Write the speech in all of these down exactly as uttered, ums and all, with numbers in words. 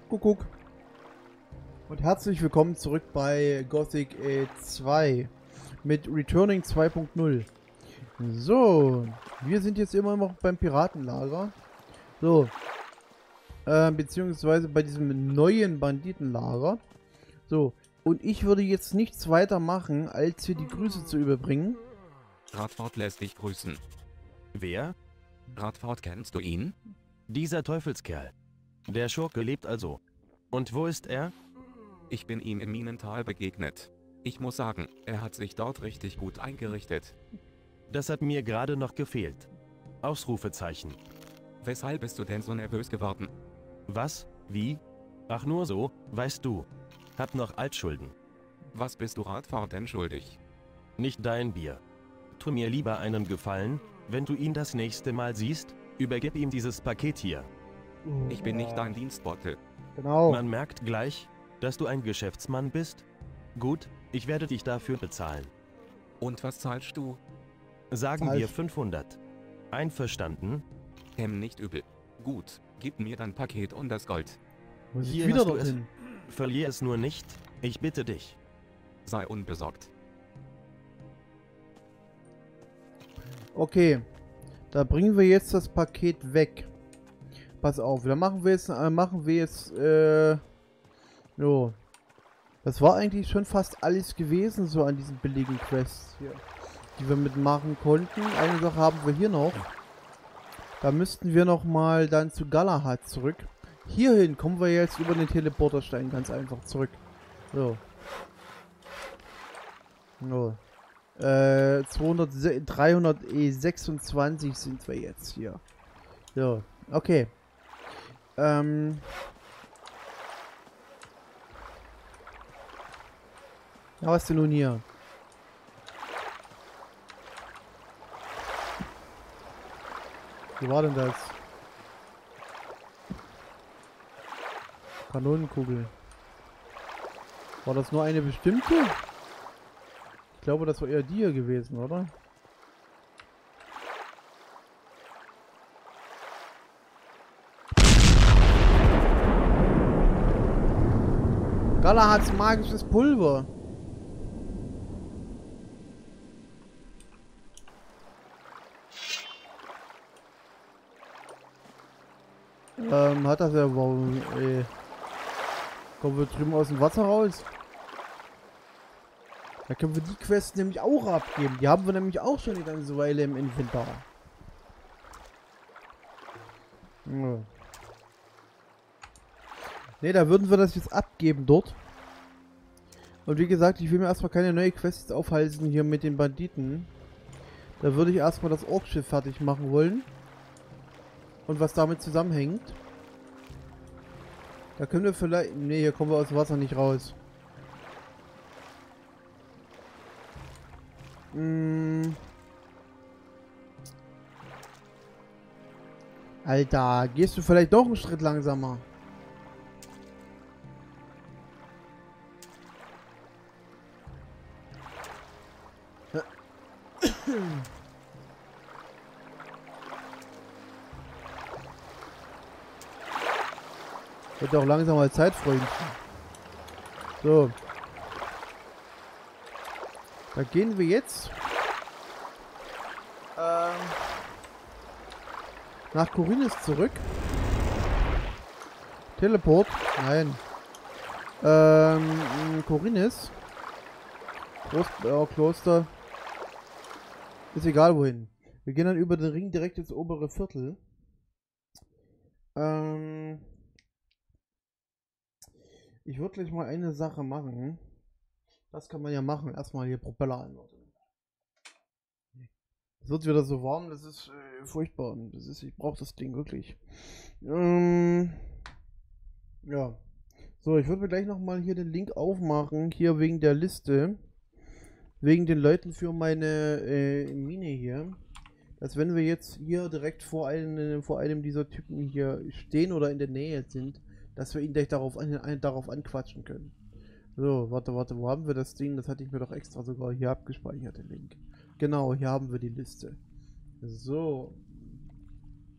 Kuckuck. Und herzlich willkommen zurück bei Gothic äh, zwei mit Returning zwei punkt null. So, wir sind jetzt immer noch beim Piratenlager. So, äh, beziehungsweise bei diesem neuen Banditenlager. So, und ich würde jetzt nichts weiter machen, als hier die Grüße zu überbringen. Radford lässt dich grüßen. Wer? Radford, kennst du ihn? Dieser Teufelskerl. Der Schurke lebt also. Und wo ist er? Ich bin ihm im Minental begegnet. Ich muss sagen, er hat sich dort richtig gut eingerichtet. Das hat mir gerade noch gefehlt. Ausrufezeichen. Weshalb bist du denn so nervös geworden? Was? Wie? Ach nur so, weißt du. Hab noch Altschulden. Was bist du Radford denn schuldig? Nicht dein Bier. Tu mir lieber einen Gefallen, wenn du ihn das nächste Mal siehst, übergib ihm dieses Paket hier. Ich bin nicht dein Dienstbote. Genau. Man merkt gleich, dass du ein Geschäftsmann bist. Gut, ich werde dich dafür bezahlen. Und was zahlst du? Sagen Zahl- wir fünfhundert. Einverstanden? Hem, nicht übel. Gut, gib mir dein Paket und das Gold. Muss ich Hier wieder hast du es. dorthin? Verlier es nur nicht, ich bitte dich. Sei unbesorgt. Okay, da bringen wir jetzt das Paket weg. Pass auf, da machen wir jetzt, äh, machen wir jetzt, äh, jo. Das war eigentlich schon fast alles gewesen, so an diesen billigen Quests hier, die wir mitmachen konnten. Eine Sache haben wir hier noch. Da müssten wir nochmal dann zu Galahad zurück. Hierhin kommen wir jetzt über den Teleporterstein ganz einfach zurück. So. So. Äh, zweihundert, dreihundertsechsundzwanzig sind wir jetzt hier. So, okay. Ähm. Ja, was denn nun hier? Wie war denn das? Kanonenkugel. War das nur eine bestimmte? Ich glaube, das war eher die hier gewesen, oder? Galahads magisches Pulver. Ähm, hat das ja warum, ey. Kommen wir drüben aus dem Wasser raus? Da können wir die Quest nämlich auch abgeben. Die haben wir nämlich auch schon eine ganze Weile im Inventar. Ja. Ne, da würden wir das jetzt abgeben dort. Und wie gesagt, ich will mir erstmal keine neue Quests aufhalten hier mit den Banditen. Da würde ich erstmal das Orkschiff fertig machen wollen. Und was damit zusammenhängt. Da können wir vielleicht... Ne, hier kommen wir aus dem Wasser nicht raus. Hm. Alter, gehst du vielleicht doch einen Schritt langsamer? Wird auch langsam mal Zeit, Freundchen. So. Da gehen wir jetzt ähm, nach Khorinis zurück. Teleport? Nein. Ähm, Khorinis. Groß, äh, Kloster. Ist egal wohin. Wir gehen dann über den Ring direkt ins obere Viertel. Ähm, ich würde gleich mal eine Sache machen. Das kann man ja machen. Erstmal hier Propeller anordnen. Es wird wieder so warm, das ist äh, furchtbar. Das ist, ich brauche das Ding wirklich. Ähm, ja. So, ich würde mir gleich nochmal hier den Link aufmachen. Hier wegen der Liste. Wegen den Leuten für meine äh, Mine hier. Dass wenn wir jetzt hier direkt vor einem, vor einem dieser Typen hier stehen oder in der Nähe sind, dass wir ihn gleich darauf, an, darauf anquatschen können. So, warte, warte, wo haben wir das Ding? Das hatte ich mir doch extra sogar hier abgespeichert, den Link. Genau, hier haben wir die Liste. So.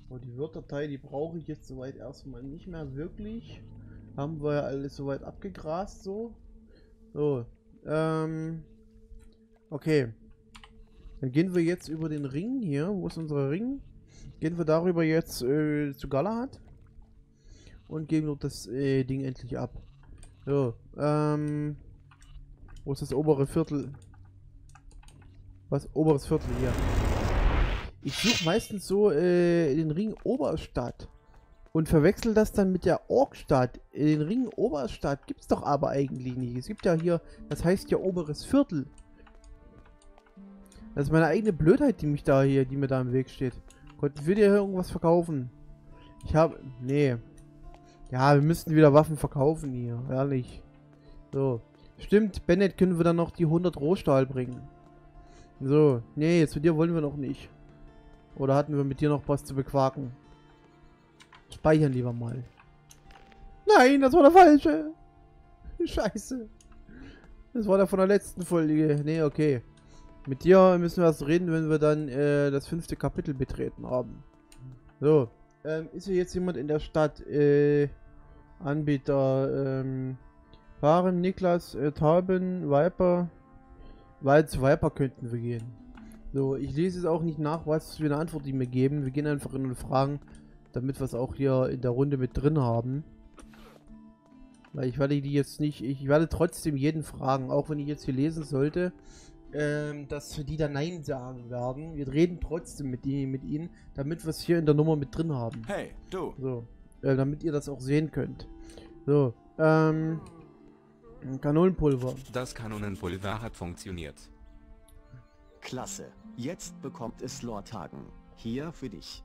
Aber die Word-Datei, die brauche ich jetzt soweit erstmal nicht mehr wirklich. Haben wir ja alles soweit abgegrast, so. So, ähm, okay. Dann gehen wir jetzt über den Ring hier. Wo ist unser Ring? Gehen wir darüber jetzt äh, zu Galahad. Und geben dort das äh, Ding endlich ab. So, ähm, wo ist das obere Viertel? Was? Oberes Viertel hier. Ich suche meistens so äh, den Ring Oberstadt und verwechsel das dann mit der Orkstadt. Den Ring Oberstadt gibt es doch aber eigentlich nicht. Es gibt ja hier, das heißt ja oberes Viertel. Das ist meine eigene Blödheit, die mich da hier, die mir da im Weg steht. Gott, ich will dir hier irgendwas verkaufen. Ich habe, nee. Ja, wir müssten wieder Waffen verkaufen hier, ehrlich. So, stimmt, Bennett können wir dann noch die hundert Rohstahl bringen. So, nee, zu dir wollen wir noch nicht. Oder hatten wir mit dir noch was zu bequaken? Speichern lieber mal. Nein, das war der falsche. Scheiße. Das war der von der letzten Folge. Nee, okay. Mit dir müssen wir erst reden, wenn wir dann äh, das fünfte Kapitel betreten haben. So. Ähm, ist hier jetzt jemand in der Stadt? Äh, Anbieter, ähm, Fahren, Niklas, äh, Tauben, Viper. Weil zu Viper könnten wir gehen. So, ich lese jetzt auch nicht nach, was für eine Antwort die mir geben. Wir gehen einfach in und fragen, damit wir es auch hier in der Runde mit drin haben. Weil ich werde die jetzt nicht, ich werde trotzdem jeden fragen, auch wenn ich jetzt hier lesen sollte, ähm, dass die da Nein sagen werden. Wir reden trotzdem mit, die, mit ihnen, damit wir es hier in der Nummer mit drin haben. Hey, du! So, äh, damit ihr das auch sehen könnt. So, ähm, Kanonenpulver. Das Kanonenpulver hat funktioniert. Klasse. Jetzt bekommt es Lord Hagen. Hier für dich.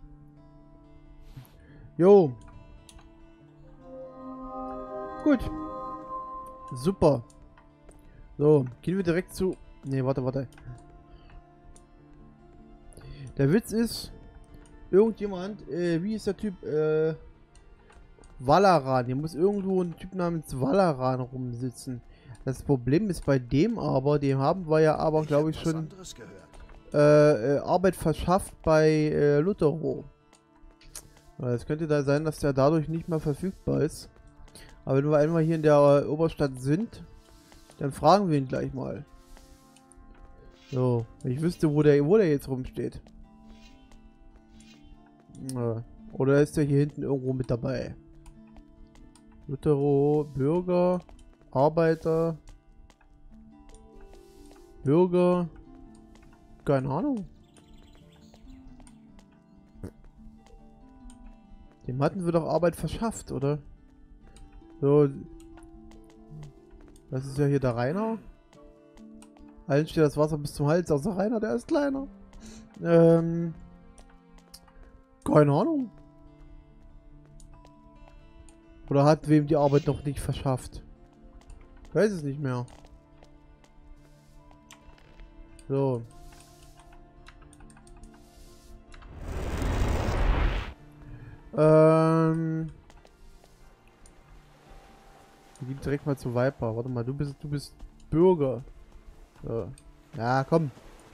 Jo. Gut. Super. So, gehen wir direkt zu... Ne, warte, warte. Der Witz ist, irgendjemand, äh, wie ist der Typ, äh, Valaran. Hier muss irgendwo ein Typ namens Valaran rumsitzen. Das Problem ist bei dem aber, dem haben wir ja aber, glaube ich, schon äh, äh, Arbeit verschafft bei äh, Luthero. Es könnte da sein, dass der dadurch nicht mehr verfügbar ist. Aber wenn wir einmal hier in der äh, Oberstadt sind, dann fragen wir ihn gleich mal. So, wenn ich wüsste, wo der, wo der jetzt rumsteht. Äh, oder ist der hier hinten irgendwo mit dabei? Luthero, Bürger, Arbeiter, Bürger, keine Ahnung. Dem hatten wir doch Arbeit verschafft, oder? So. Das ist ja hier der Rainer. Allen steht das Wasser bis zum Hals, außer Rainer, der ist kleiner. Ähm. Keine Ahnung. Oder hat wem die Arbeit noch nicht verschafft? Ich weiß es nicht mehr. So. Ähm. Wir gehen direkt mal zu Viper. Warte mal, du bist, du bist Bürger. So. Ja, komm.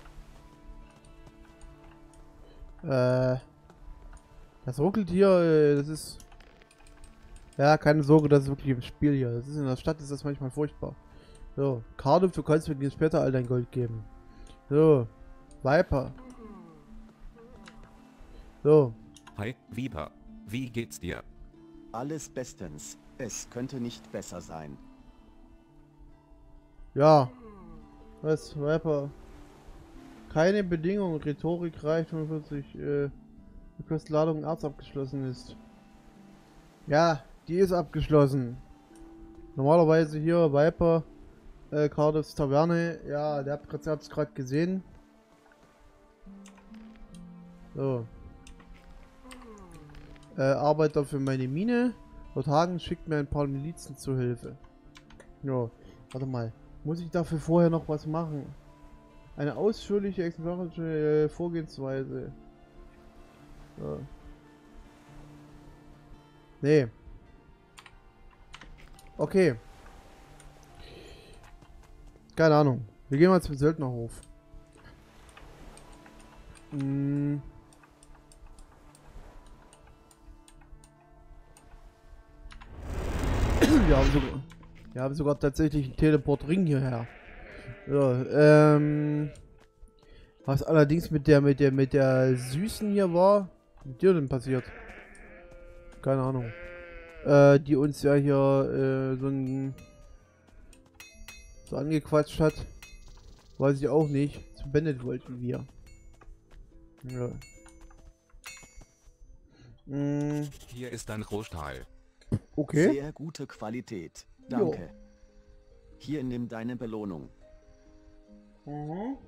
Äh. Das ruckelt hier, äh, das ist... Ja, keine Sorge, das ist wirklich im Spiel hier. Das ist in der Stadt, ist das manchmal furchtbar. So, Cardiff, du kannst mir später all dein Gold geben. So, Viper. So. Hi, Viper. Wie geht's dir? Alles bestens. Es könnte nicht besser sein. Ja. Was, Viper? Keine Bedingung, Rhetorik reicht fünfundvierzig, äh, die Ladung Arzt abgeschlossen ist. Ja, die ist abgeschlossen. Normalerweise hier Viper, äh, Cardiffs Taverne. Ja, der habt es gerade gesehen. So. Äh, Arbeiter für meine Mine. Lord Hagen schickt mir ein paar Milizen zu Hilfe. Ja, warte mal. Muss ich dafür vorher noch was machen? Eine ausführliche exemplarische äh, Vorgehensweise. So. Nee. Okay. Keine Ahnung. Wir gehen mal zum Söldnerhof. Hm. Wir haben sogar, wir haben sogar tatsächlich einen Teleport-Ring hierher. So, ähm... Was allerdings mit der, mit der, mit der Süßen hier war, was mit dir denn passiert? Keine Ahnung. Äh, die uns ja hier, äh, so ein... so angequatscht hat. Weiß ich auch nicht. Zu Bennett wollten wir. Ja. Mm, Hier ist ein Rohstahl. okay. Sehr gute Qualität. Danke. Hier nimm deine Belohnung. Mhm.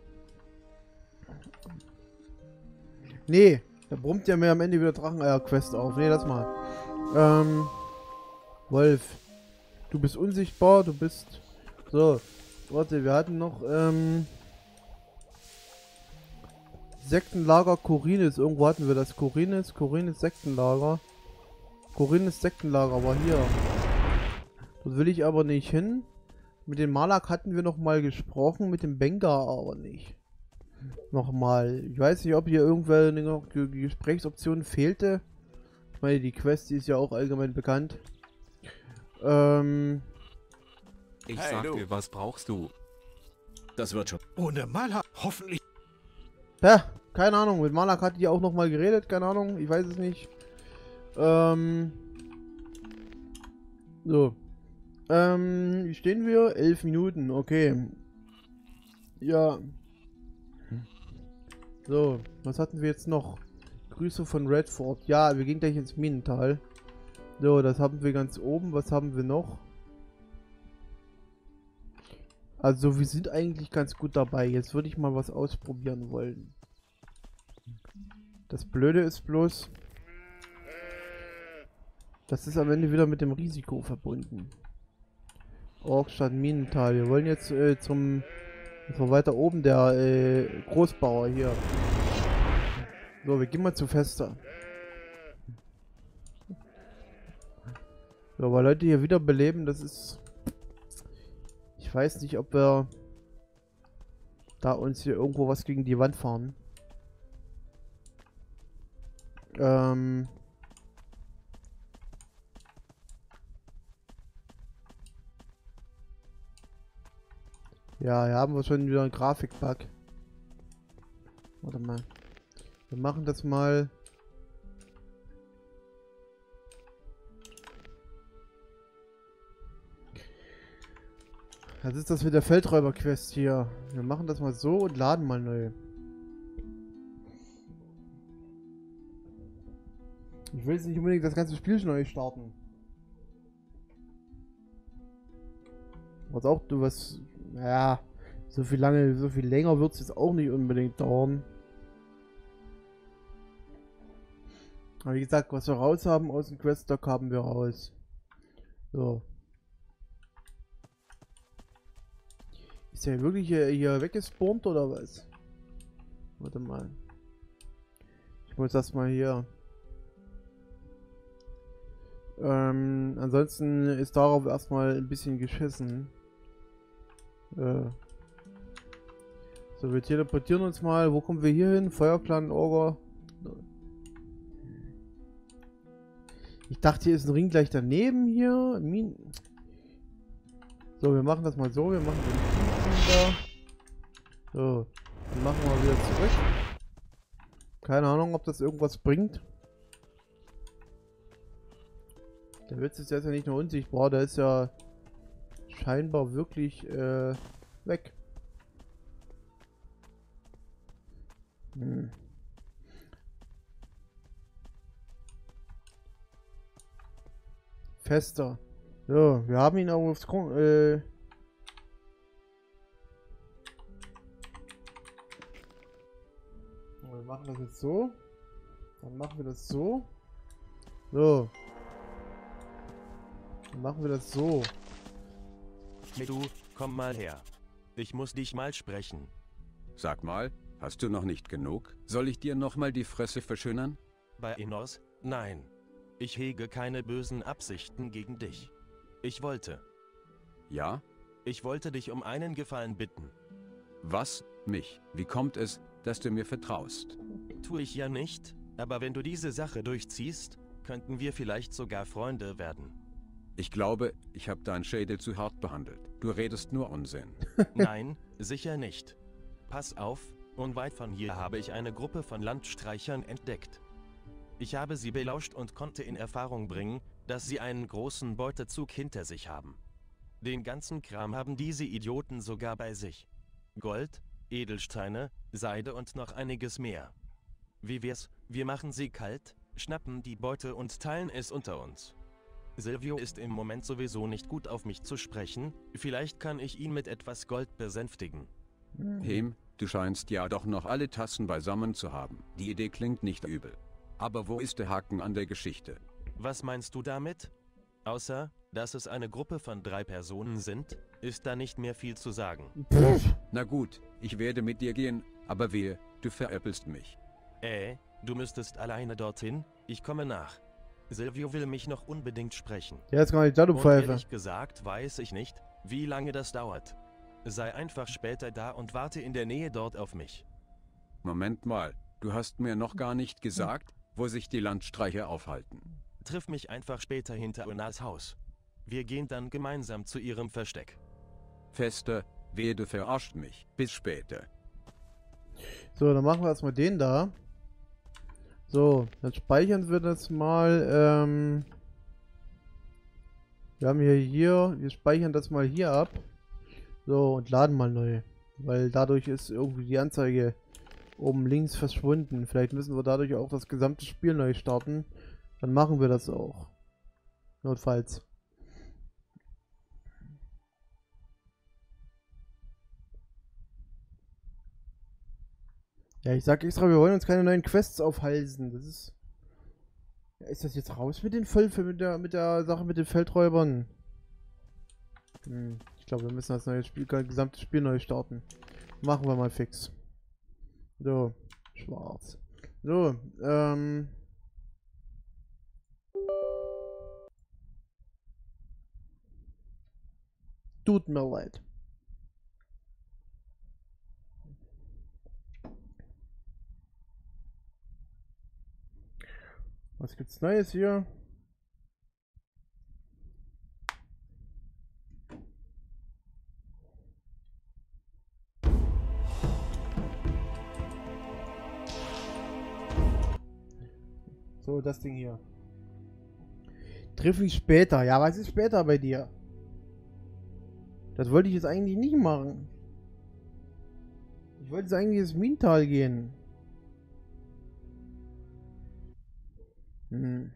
Nee, da brummt ja mir am Ende wieder Dracheneier-Quest auf. Nee, lass mal. Ähm, Wolf, du bist unsichtbar, du bist... So, warte, wir hatten noch, ähm... Sektenlager Korinis. Irgendwo hatten wir das. Korinis, Korinis Sektenlager. Korinis Sektenlager war hier. Dort will ich aber nicht hin. Mit dem Malak hatten wir noch mal gesprochen, mit dem Bengar aber nicht. Nochmal. Ich weiß nicht, ob hier irgendwelche noch Gesprächsoptionen fehlte. Ich meine, die Quest, die ist ja auch allgemein bekannt. Ähm... Ich Hey, sag du. dir, was brauchst du? Das wird schon. Ohne Malak. Hoffentlich. Ja, keine Ahnung. Mit Malak hatte die auch noch mal geredet. Keine Ahnung. Ich weiß es nicht. Ähm... So. Ähm, wie stehen wir? Elf Minuten. Okay. Ja. So, was hatten wir jetzt noch? Grüße von Redford. Ja, wir gehen gleich ins Minental. So, das haben wir ganz oben. Was haben wir noch? Also, wir sind eigentlich ganz gut dabei. Jetzt würde ich mal was ausprobieren wollen. Das Blöde ist bloß, das ist am Ende wieder mit dem Risiko verbunden. Orkstadt Minental. Wir wollen jetzt äh, zum... Das war weiter oben der äh, Großbauer hier. So, wir gehen mal zu Fester. So, aber Leute hier wieder beleben, das ist... Ich weiß nicht, ob wir da uns hier irgendwo was gegen die Wand fahren. Ähm... Ja, hier haben wir schon wieder einen Grafikbug. Warte mal. Wir machen das mal. Was ist das mit der Feldräuber-Quest hier? Wir machen das mal so und laden mal neu. Ich will jetzt nicht unbedingt das ganze Spiel neu starten. Was auch du was... Ja, so viel lange, so viel länger wird es jetzt auch nicht unbedingt dauern. Aber wie gesagt, was wir raus haben aus dem Quest-Dock haben wir raus. So. Ist der wirklich hier, hier weggespawnt oder was? Warte mal. Ich muss das mal hier. Ähm, ansonsten ist darauf erstmal ein bisschen geschissen. Äh. So, wir teleportieren uns mal. Wo kommen wir hier hin? Feuerclan Orga. Ich dachte, hier ist ein Ring gleich daneben hier. Min so, wir machen das mal so. Wir machen den da. So, dann machen wir wieder zurück. Keine Ahnung, ob das irgendwas bringt. Der Witz ist jetzt ja nicht nur unsichtbar, der ist ja scheinbar wirklich äh, weg. Hm. Fester. So, wir haben ihn auch aufs Kon äh Wir machen das jetzt so. Dann machen wir das so. So. Dann machen wir das so. Du, komm mal her. Ich muss dich mal sprechen. Sag mal, hast du noch nicht genug? Soll ich dir nochmal die Fresse verschönern? Bei Enos? Nein. Ich hege keine bösen Absichten gegen dich. Ich wollte. Ja? Ich wollte dich um einen Gefallen bitten. Was? Mich? Wie kommt es, dass du mir vertraust? Tue ich ja nicht, aber wenn du diese Sache durchziehst, könnten wir vielleicht sogar Freunde werden. Ich glaube, ich habe deinen Schädel zu hart behandelt. Du redest nur Unsinn. Nein, sicher nicht. Pass auf, unweit von hier habe ich eine Gruppe von Landstreichern entdeckt. Ich habe sie belauscht und konnte in Erfahrung bringen, dass sie einen großen Beutezug hinter sich haben. Den ganzen Kram haben diese Idioten sogar bei sich. Gold, Edelsteine, Seide und noch einiges mehr. Wie wär's, wir machen sie kalt, schnappen die Beute und teilen es unter uns. Silvio ist im Moment sowieso nicht gut auf mich zu sprechen, vielleicht kann ich ihn mit etwas Gold besänftigen. Hem, du scheinst ja doch noch alle Tassen beisammen zu haben. Die Idee klingt nicht übel. Aber wo ist der Haken an der Geschichte? Was meinst du damit? Außer, dass es eine Gruppe von drei Personen sind, ist da nicht mehr viel zu sagen. Na gut, ich werde mit dir gehen, aber wehe, du veräppelst mich. Äh, du müsstest alleine dorthin, ich komme nach. Silvio will mich noch unbedingt sprechen. Der ist gar nicht da, du Und Pfeife. ehrlich gesagt weiß ich nicht, wie lange das dauert. Sei einfach später da und warte in der Nähe dort auf mich. Moment mal, du hast mir noch gar nicht gesagt, wo sich die Landstreicher aufhalten. Triff mich einfach später hinter Unas Haus. Wir gehen dann gemeinsam zu ihrem Versteck. Fester, wehe, du verarscht mich. Bis später. So, dann machen wir erstmal den da. So, dann speichern wir das mal. Ähm, wir haben hier hier, wir speichern das mal hier ab. So, und laden mal neu. Weil dadurch ist irgendwie die Anzeige oben links verschwunden. Vielleicht müssen wir dadurch auch das gesamte Spiel neu starten. Dann machen wir das auch. Notfalls. Ja, ich sag extra, wir wollen uns keine neuen Quests aufhalsen. Das ist... Ja, ist das jetzt raus mit den Voll mit der mit der Sache mit den Feldräubern? Hm, ich glaube, wir müssen das neue Spiel, das gesamte Spiel neu starten. Machen wir mal fix. So, schwarz. So, ähm... Tut mir leid. Was gibt's Neues hier? So, das Ding hier. Triff mich später. Ja, was ist später bei dir? Das wollte ich jetzt eigentlich nicht machen. Ich wollte jetzt eigentlich ins Minental gehen. Hm.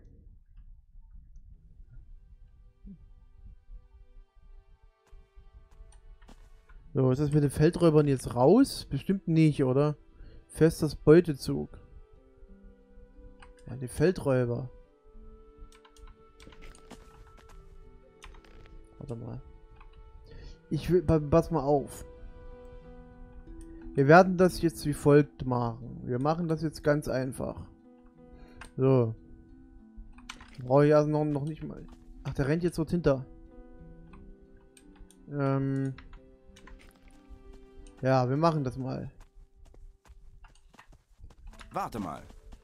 So, ist das mit den Feldräubern jetzt raus? Bestimmt nicht, oder? Festes Beutezug. Ja, die Feldräuber. Warte mal. Ich will, pass mal auf. Wir werden das jetzt wie folgt machen. Wir machen das jetzt ganz einfach. So. Brauche ich also noch, noch nicht mal. Ach, der rennt jetzt dort hinter. Ähm. Ja, wir machen das mal. Warte mal.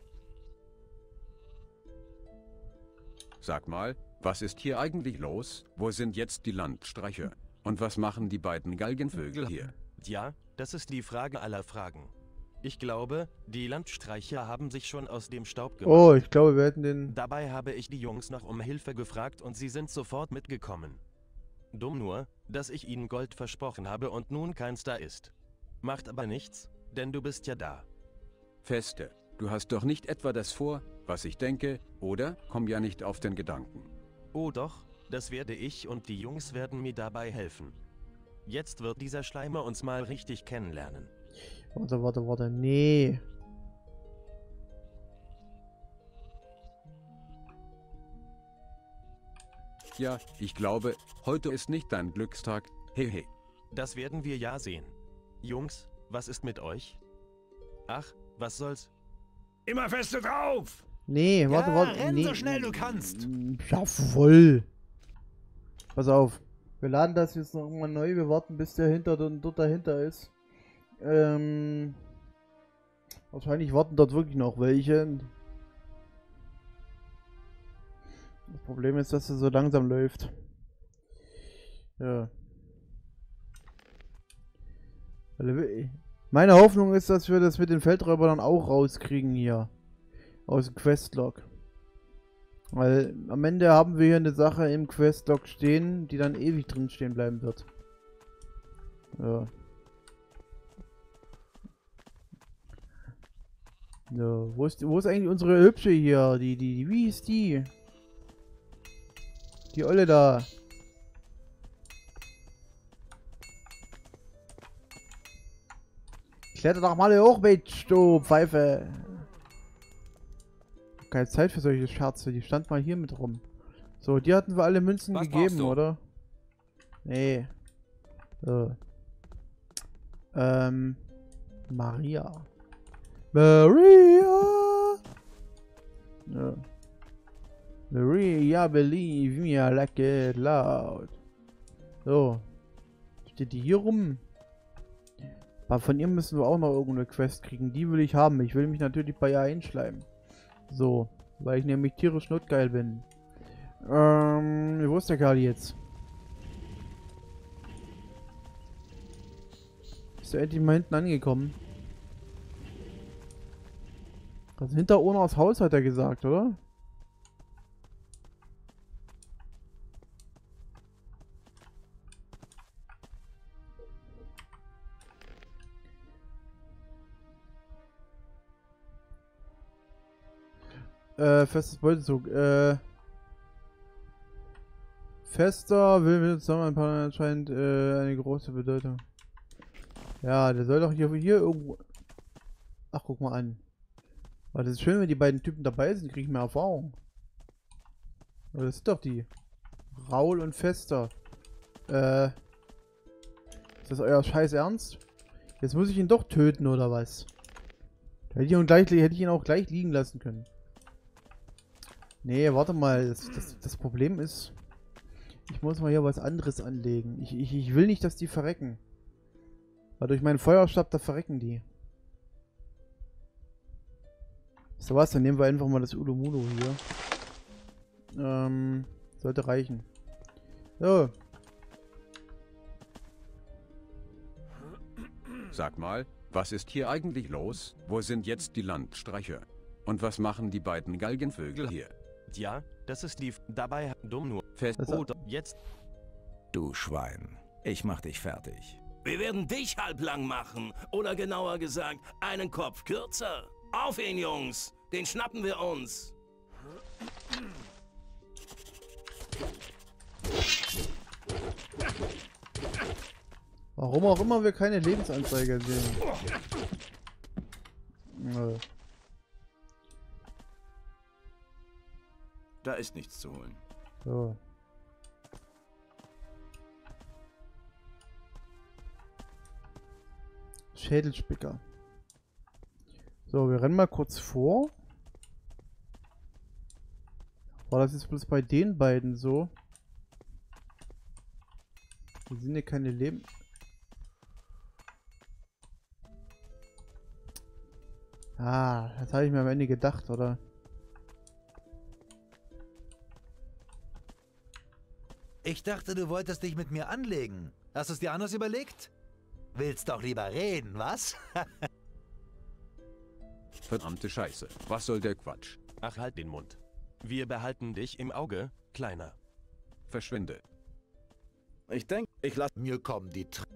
Sag mal, was ist hier eigentlich los? Wo sind jetzt die Landstreicher? Und was machen die beiden Galgenvögel hier? Ja, das ist die Frage aller Fragen. Ich glaube, die Landstreicher haben sich schon aus dem Staub gemacht. Oh, ich glaube, wir hätten den... Dabei habe ich die Jungs noch um Hilfe gefragt und sie sind sofort mitgekommen. Dumm nur, dass ich ihnen Gold versprochen habe und nun keins da ist. Macht aber nichts, denn du bist ja da. Feste, du hast doch nicht etwa das vor, was ich denke, oder? Komm ja nicht auf den Gedanken. Oh doch, das werde ich und die Jungs werden mir dabei helfen. Jetzt wird dieser Schleimer uns mal richtig kennenlernen. Warte, warte, warte. Nee. Ja, ich glaube, heute ist nicht dein Glückstag. Hehe. Das werden wir ja sehen. Jungs, was ist mit euch? Ach, was soll's? Immer feste drauf! Nee, warte, Ja, warte. renn nee. so schnell du kannst. Jawohl. Pass auf. Wir laden das jetzt noch mal neu. Wir warten, bis der hinter dort dahinter ist. Ähm. Wahrscheinlich warten dort wirklich noch welche. Das Problem ist, dass es so langsam läuft. Ja. Meine Hoffnung ist, dass wir das mit den Feldräubern dann auch rauskriegen hier. Aus dem Questlog. Weil am Ende haben wir hier eine Sache im Questlog stehen, die dann ewig drin stehen bleiben wird. Ja. Ja, wo ist, wo ist eigentlich unsere Hübsche hier? Die, die, die, wie ist die? Die Olle da. Kletter doch mal hoch, Mensch, du Pfeife. Keine Zeit für solche Scherze, die stand mal hier mit rum. So, die hatten wir alle Münzen Was gegeben, brauchst du? oder? Nee. So. Ähm. Maria. Maria! Ja. Maria, believe me, I like it loud. So. Steht die hier rum? Aber von ihr müssen wir auch noch irgendeine Quest kriegen. Die will ich haben. Ich will mich natürlich bei ihr einschleimen. So. Weil ich nämlich tierisch notgeil bin. Ähm, wo ist der Kerl jetzt? Ist er endlich mal hinten angekommen? Also hinter Onas Haus hat er gesagt, oder? Äh, festes Beutezug. Äh. Fester will mit Zusammenpaaren anscheinend äh, eine große Bedeutung. Ja, der soll doch hier, hier irgendwo. Ach, guck mal an. Aber das ist schön, wenn die beiden Typen dabei sind, kriege ich mehr Erfahrung. Aber das sind doch die. Raul und Fester. Äh. Ist das euer Scheiß Ernst? Jetzt muss ich ihn doch töten, oder was? Hätte ich ihn, gleich, hätte ich ihn auch gleich liegen lassen können. Nee, warte mal. Das, das, das Problem ist, ich muss mal hier was anderes anlegen. Ich, ich, ich will nicht, dass die verrecken. Weil durch meinen Feuerstab, da verrecken die. So was, dann nehmen wir einfach mal das Ulumulo hier. Ähm, sollte reichen. So. Sag mal, was ist hier eigentlich los? Wo sind jetzt die Landstreicher? Und was machen die beiden Galgenvögel hier? Ja, das ist die... F dabei dumm nur. Fest. Also- Oder jetzt... Du Schwein. Ich mach dich fertig. Wir werden dich halblang machen. Oder genauer gesagt, einen Kopf kürzer. Auf ihn, Jungs. Den schnappen wir uns. Warum auch immer wir keine Lebensanzeige sehen. Nö. Da ist nichts zu holen. So. Schädelspicker. So, wir rennen mal kurz vor. War das jetzt bloß bei den beiden so? Wir sind ja keine Leben... Ah, das habe ich mir am Ende gedacht, oder? Ich dachte, du wolltest dich mit mir anlegen. Hast du es dir anders überlegt? Willst doch lieber reden, was? Verdammte Scheiße. Was soll der Quatsch? Ach, halt den Mund. Wir behalten dich im Auge, Kleiner. Verschwinde. Ich denke, ich lasse... Mir kommen die Tr...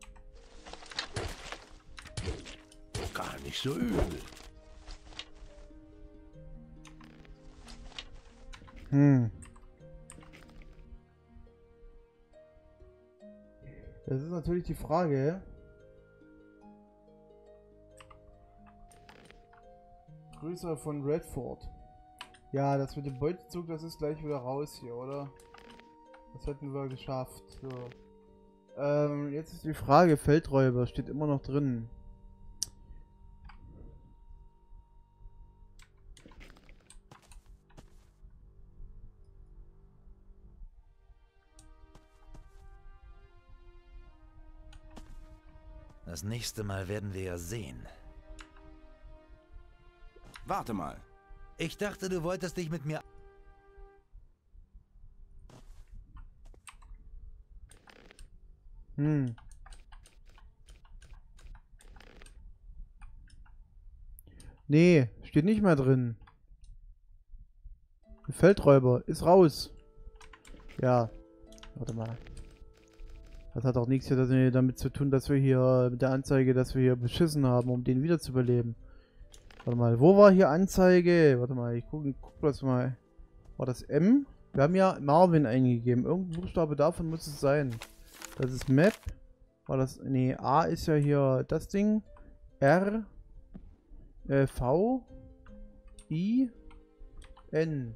Gar nicht so übel. Hm. Das ist natürlich die Frage. Grüße von Redford. Ja, das mit dem Beutezug, das ist gleich wieder raus hier, oder? Das hätten wir geschafft. So. Ähm, jetzt ist die Frage, Feldräuber steht immer noch drin. Das nächste Mal werden wir ja sehen. Warte mal. Ich dachte, du wolltest dich mit mir... Hm. Nee, steht nicht mehr drin. Feldräuber ist raus. Ja. Warte mal. Das hat auch nichts hier damit zu tun, dass wir hier mit der Anzeige, dass wir hier beschissen haben, um den wiederzubeleben. Warte mal, wo war hier Anzeige? Warte mal, ich gucke guck das mal. War das M? Wir haben ja Marvin eingegeben. Irgendein Buchstabe davon muss es sein. Das ist Map. War das. Nee, A ist ja hier das Ding. R. Äh, V. I. N.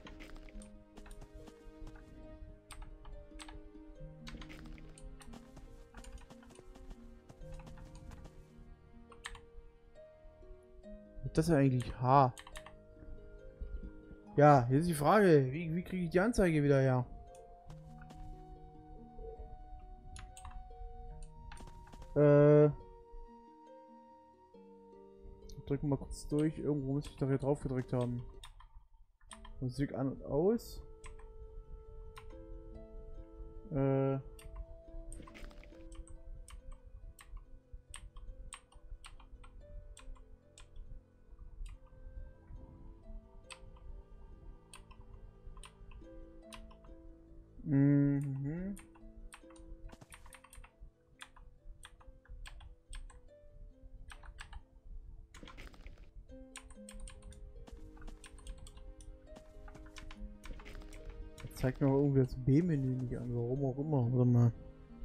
Das ist eigentlich H. Ja, hier ist die Frage, wie, wie kriege ich die Anzeige wieder her? Äh. Drücken wir mal kurz durch. Irgendwo muss ich doch hier drauf gedrückt haben. Musik an und aus. Äh. Mhm. Das zeigt mir irgendwie das B-Menü nicht an, warum auch immer. Warte mal.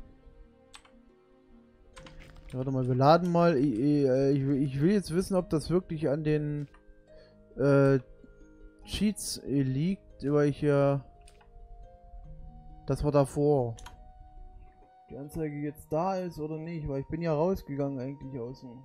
Warte mal, wir laden mal. Ich, ich, ich will jetzt wissen, ob das wirklich an den äh, Cheats liegt, weil ich ja. Das war davor. Die Anzeige jetzt da ist oder nicht, weil ich bin ja rausgegangen eigentlich aus dem.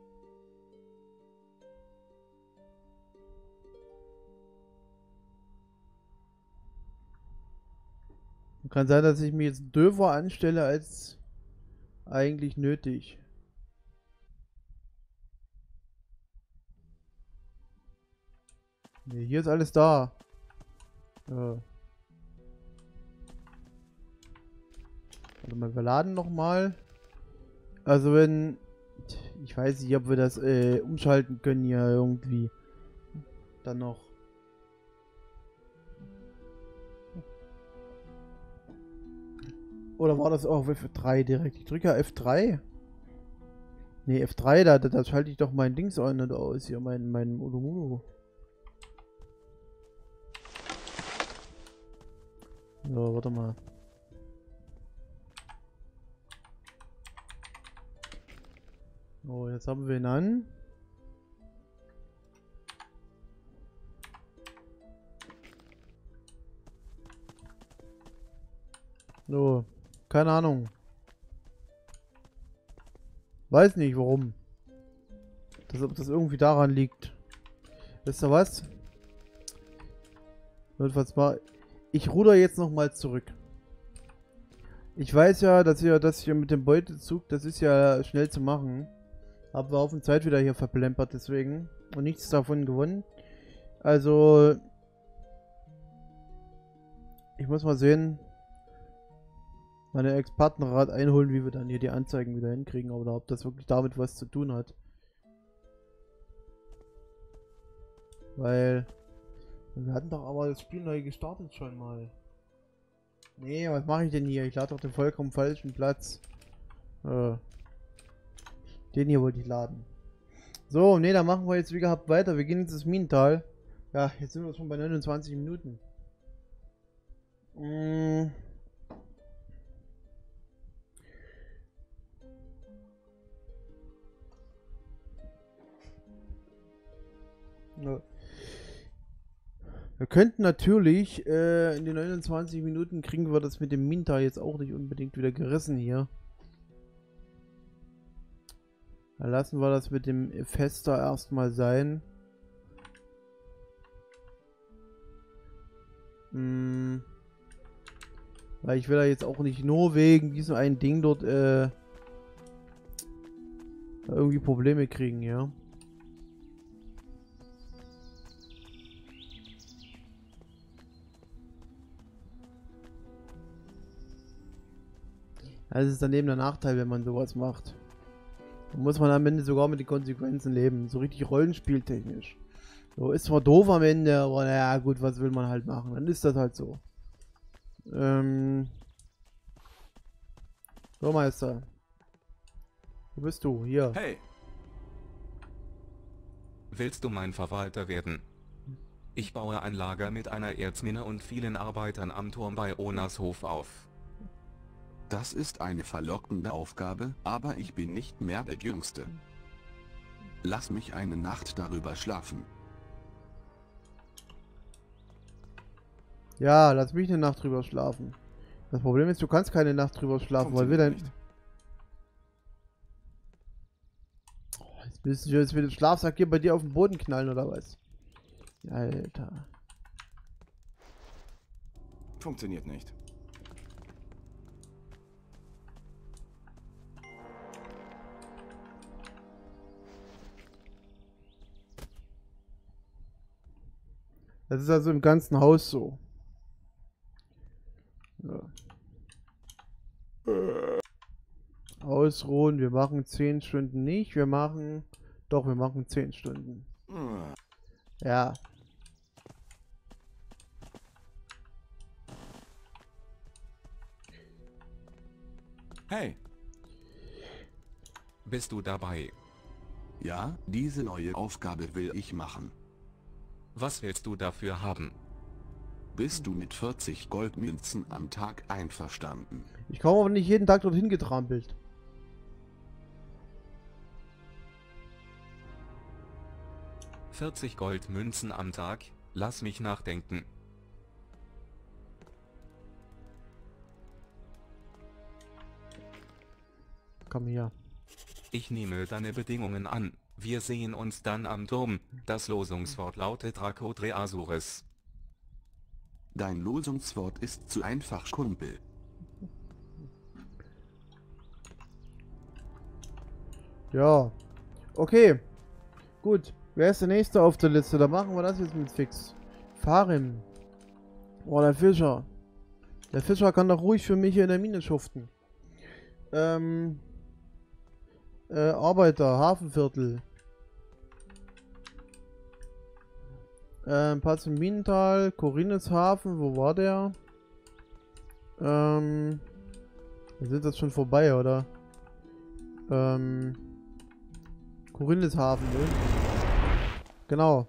Kann sein, dass ich mich jetzt döver anstelle als eigentlich nötig. Nee, hier ist alles da. Ja. Warte mal, wir laden nochmal. Also wenn... Ich weiß nicht, ob wir das äh, umschalten können hier irgendwie. Dann noch. Oder war das auch F drei direkt? Ich drücke ja F drei. Ne, F drei, da, da, da schalte ich doch mein Dings an und aus hier, mein, mein Ulumumu. So, warte mal. So, jetzt haben wir ihn an. So, keine Ahnung. Weiß nicht warum. Das, ob das irgendwie daran liegt. Wisst ihr was? Jedenfalls mal. Ich ruder jetzt nochmal zurück. Ich weiß ja, dass ihr das hier mit dem Beutezug, das ist ja schnell zu machen. Hab wir auf Zeit wieder hier verplempert, deswegen. Und nichts davon gewonnen. Also. Ich muss mal sehen. Meine Expertenrat einholen, wie wir dann hier die Anzeigen wieder hinkriegen. Oder ob das wirklich damit was zu tun hat. Weil. Wir hatten doch aber das Spiel neu gestartet schon mal. Nee, was mache ich denn hier? Ich lade doch den vollkommen falschen Platz. Äh. Den hier wollte ich laden. So, ne, dann machen wir jetzt wie gehabt weiter. Wir gehen ins das Minental. Ja, jetzt sind wir schon bei neunundzwanzig Minuten. Mmh. Ja. Wir könnten natürlich äh, in den neunundzwanzig Minuten kriegen wir das mit dem Minental jetzt auch nicht unbedingt wieder gerissen hier. Dann lassen wir das mit dem Fester erstmal sein. Hm. Weil ich will da jetzt auch nicht nur wegen diesem einen Ding dort äh, irgendwie Probleme kriegen, ja. Das ist daneben der Nachteil, wenn man sowas macht. Da muss man am Ende sogar mit den Konsequenzen leben. So richtig rollenspieltechnisch. So, ist zwar doof am Ende, aber naja, gut, was will man halt machen? Dann ist das halt so. Ähm. So, Meister. Wo bist du? Hier. Hey, Willst du mein Verwalter werden? Ich baue ein Lager mit einer Erzmine und vielen Arbeitern am Turm bei Onas Hof auf. Das ist eine verlockende Aufgabe, aber ich bin nicht mehr der Jüngste. Lass mich eine Nacht darüber schlafen. Ja, lass mich eine Nacht drüber schlafen. Das Problem ist, du kannst keine Nacht drüber schlafen, weil wir dann... Oh, jetzt müssen wir jetzt mit dem Schlafsack hier bei dir auf den Boden knallen, oder was? Alter. Funktioniert nicht. Das ist also im ganzen Haus so. Ja. Ausruhen, wir machen zehn Stunden nicht, wir machen... Doch, wir machen zehn Stunden. Ja. hey, Bist du dabei? Ja, diese neue Aufgabe will ich machen. Was willst du dafür haben? Bist du mit vierzig Goldmünzen am Tag einverstanden? Ich komme aber nicht jeden Tag dorthin getrampelt. vierzig Goldmünzen am Tag? Lass mich nachdenken. Komm her. Ich nehme deine Bedingungen an. Wir sehen uns dann am Turm. Das Losungswort lautet Dracotre-Azuris. Dein Losungswort ist zu einfach, Kumpel. Ja. Okay. Gut. Wer ist der nächste auf der Liste? Da machen wir das jetzt mit fix. Farim. Oh, der Fischer. Der Fischer kann doch ruhig für mich hier in der Mine schuften. Ähm. Äh, Arbeiter, Hafenviertel. Ähm, Platz im Minental, Korinneshafen, wo war der? Ähm. Wir sind das schon vorbei, oder? Ähm. Korinneshafen, ne? Genau.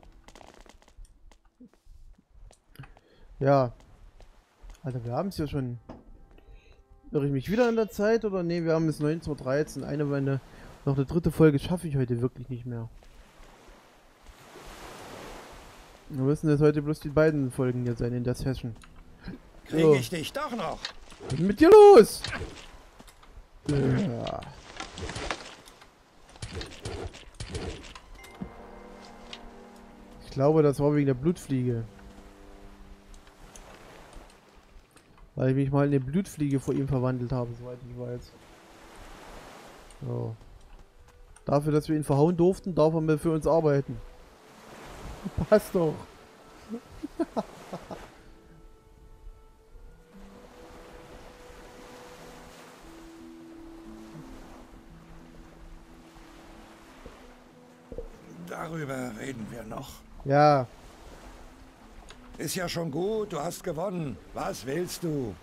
Ja. Alter, wir haben es ja schon. Irre ich mich wieder in der Zeit oder nee, wir haben es neunzehn Uhr dreizehn. Eine meine. Noch eine dritte Folge schaffe ich heute wirklich nicht mehr. Wir müssen jetzt heute bloß die beiden Folgen hier sein in der Session. Kriege So. ich dich doch noch. Was ist mit dir los? Ja. Ich glaube, das war wegen der Blutfliege. Weil ich mich mal in eine Blutfliege vor ihm verwandelt habe, soweit ich weiß. So. Dafür, dass wir ihn verhauen durften, darf er mal für uns arbeiten. Passt doch. Darüber reden wir noch. Ja. Ist ja schon gut, du hast gewonnen. Was willst du?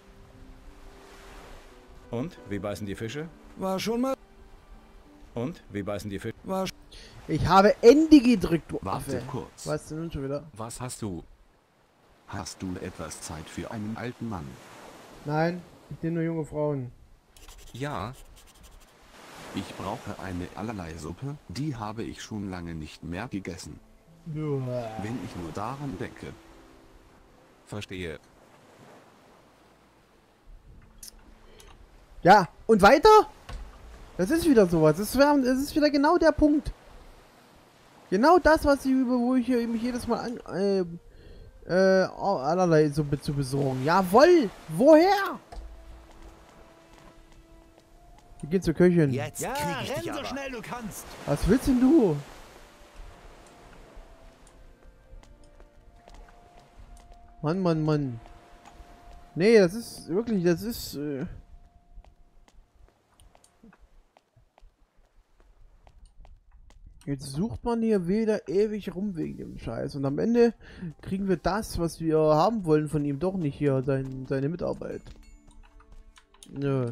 und, wie beißen die Fische? War schon mal... Und, wie beißen die Fische? War Ich habe Ende gedrückt, du Warte Affe. kurz. Was denn nun schon wieder? Was hast du? Hast du etwas Zeit für einen alten Mann? Nein, ich nehme nur junge Frauen. Ja, Ich brauche eine Allerlei-Suppe, die habe ich schon lange nicht mehr gegessen. Uah. Wenn ich nur daran denke. verstehe. Ja, und weiter? Das ist wieder sowas. Das ist, das ist wieder genau der Punkt. Genau das, was ich über, wo ich hier mich jedes Mal an, äh, äh, allerlei Suppe zu besorgen. Jawoll! Woher? Wir gehen zur Köchin. Jetzt Ja, krieg ich renn dich so aber. schnell du kannst. Was willst denn du? Mann, Mann, Mann. Nee, das ist wirklich, das ist, äh Jetzt sucht man hier wieder ewig rum wegen dem Scheiß. Und am Ende kriegen wir das, was wir haben wollen von ihm, doch nicht hier, sein, seine Mitarbeit. Nö.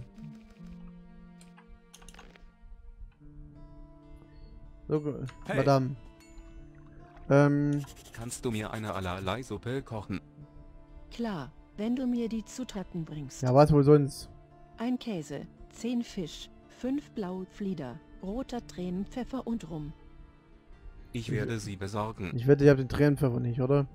So, Hey. Madame. Ähm. Kannst du mir eine Allerlei-Suppe kochen? Klar, wenn du mir die Zutaten bringst. Ja, was wohl sonst? Ein Käse, zehn Fisch, fünf blaue Flieder, roter Tränenpfeffer und Rum. Ich werde sie besorgen. Ich wette, ihr habt den Tränenpfeffer nicht, oder?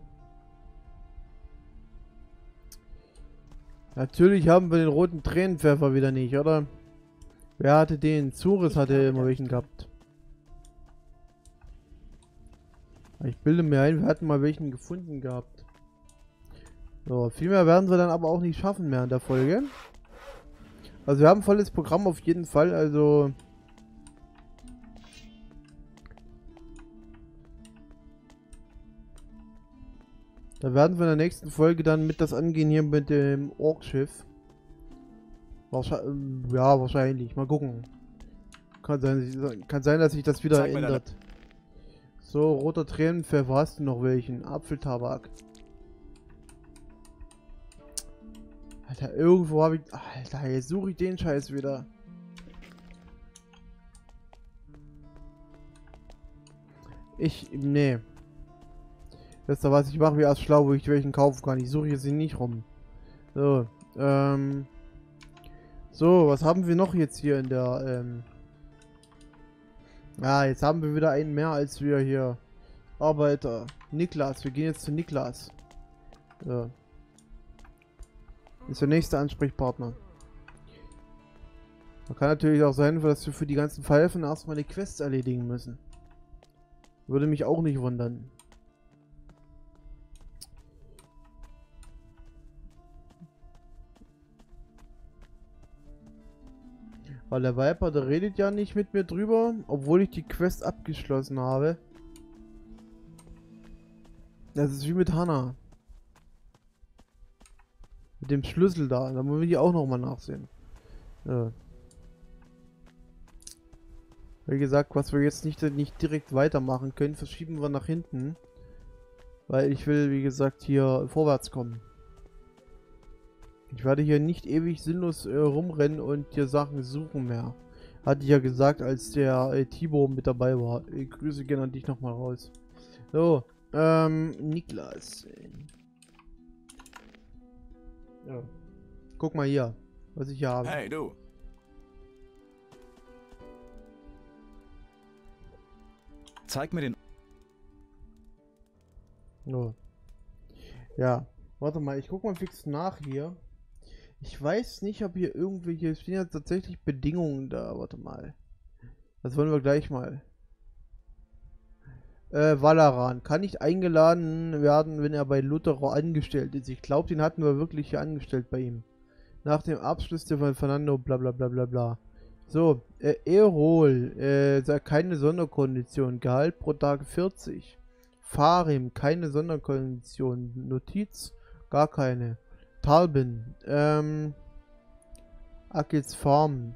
Natürlich haben wir den roten Tränenpfeffer wieder nicht, oder? Wer hatte den? Zuris hatte immer welchen gehabt. Ich bilde mir ein, wir hatten mal welchen gefunden gehabt. So, viel mehr werden wir dann aber auch nicht schaffen mehr in der Folge. Also wir haben ein volles Programm auf jeden Fall, also... Da werden wir in der nächsten Folge dann mit das angehen hier mit dem Orkschiff. Wahrscheinlich, ja, wahrscheinlich. Mal gucken. Kann sein, kann sein, dass sich das wieder Zeig mir ändert. So, roter Tränenpfeffer, hast du noch welchen? Apfeltabak. Alter, irgendwo habe ich... Alter, jetzt suche ich den Scheiß wieder. Ich... Nee. Wisst ihr was, ich mache mir erst schlau, wo ich welchen kaufen kann. Ich suche jetzt hier nicht rum. So, ähm... So, was haben wir noch jetzt hier in der, ähm... Ja, jetzt haben wir wieder einen mehr als wir hier. Arbeiter. Niklas, wir gehen jetzt zu Niklas. So. Ist der nächste Ansprechpartner. Man kann natürlich auch sein, dass wir für die ganzen Pfeifen erstmal die Quests erledigen müssen. Würde mich auch nicht wundern. Weil der Viper, der redet ja nicht mit mir drüber, obwohl ich die Quest abgeschlossen habe. Das ist wie mit Hannah. Mit dem Schlüssel da. Da muss ich auch nochmal nachsehen. Ja. Wie gesagt, was wir jetzt nicht, nicht direkt weitermachen können, verschieben wir nach hinten. Weil ich will, wie gesagt, hier vorwärts kommen. Ich werde hier nicht ewig sinnlos äh, rumrennen und hier Sachen suchen mehr. Hatte ich ja gesagt, als der äh, Tibor mit dabei war. Ich grüße gerne an dich nochmal raus. So, ähm, Niklas. Ja. Guck mal hier, was ich hier habe. Hey, du. Zeig mir den... So. Ja, warte mal, ich guck mal fix nach hier. Ich weiß nicht, ob hier irgendwelche... Es stehen ja tatsächlich Bedingungen da. Warte mal. Das wollen wir gleich mal. Äh, Valaran. Kann nicht eingeladen werden, wenn er bei Lutherer angestellt ist. Ich glaube, den hatten wir wirklich hier angestellt bei ihm. Nach dem Abschluss der von Fernando, bla bla bla bla bla. So, äh, Erol. Äh, keine Sonderkondition. Gehalt pro Tag vierzig. Farim. Keine Sonderkondition. Notiz. Gar keine. Talbin, ähm, Akils Farm.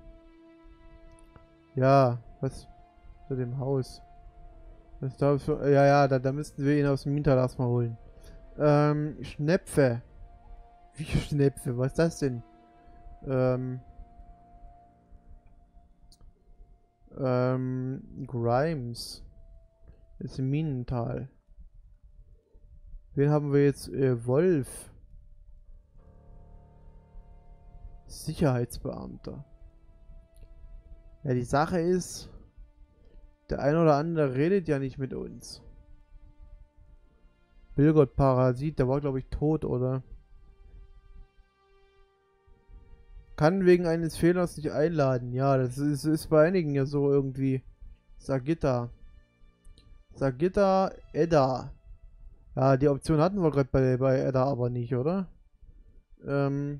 Ja, was zu dem Haus. Was da für, ja, ja, da, da müssten wir ihn aus dem Hinterlass mal holen. Ähm, Schnepfe. Wie Schnepfe? Was ist das denn? Ähm, ähm, Grimes. Das ist im Minental. Wen haben wir jetzt? Äh, Wolf. Sicherheitsbeamter. Ja, die Sache ist, der ein oder andere redet ja nicht mit uns. Bilgott Parasit, der war glaube ich tot, oder? Kann wegen eines Fehlers nicht einladen. Ja, das ist, ist bei einigen ja so irgendwie. Sagitta. Sagitta, Edda. Ja, die Option hatten wir gerade bei, bei Edda aber nicht, oder? Ähm...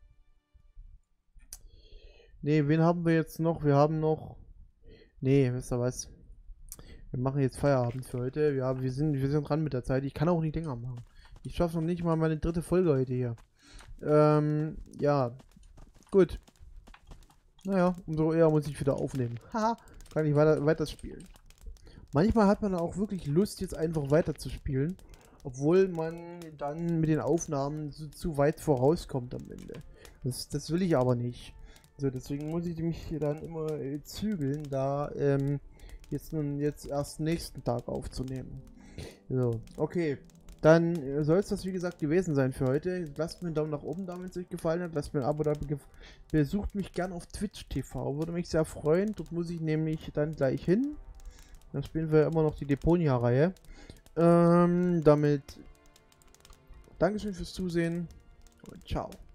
Ne, wen haben wir jetzt noch? Wir haben noch... Ne, wisst ihr was? Wir machen jetzt Feierabend für heute. Ja, wir sind, wir sind dran mit der Zeit. Ich kann auch nicht länger machen. Ich schaffe noch nicht mal meine dritte Folge heute hier. Ähm, ja. Gut. Naja, umso eher muss ich wieder aufnehmen. Haha, kann ich weiter, weiter spielen. manchmal hat man auch wirklich Lust, jetzt einfach weiterzuspielen, obwohl man dann mit den Aufnahmen zu, zu weit vorauskommt am Ende. Das, das will ich aber nicht. So, deswegen muss ich mich hier dann immer äh, zügeln, da ähm, jetzt nun jetzt erst nächsten Tag aufzunehmen. So, okay. Dann äh, soll es das wie gesagt gewesen sein für heute. Lasst mir einen Daumen nach oben da, wenn es euch gefallen hat. Lasst mir ein Abo da. Besucht mich gern auf Twitch T V. Würde mich sehr freuen. Dort muss ich nämlich dann gleich hin. Dann spielen wir immer noch die Deponia-Reihe. Ähm, damit Dankeschön fürs Zusehen und ciao.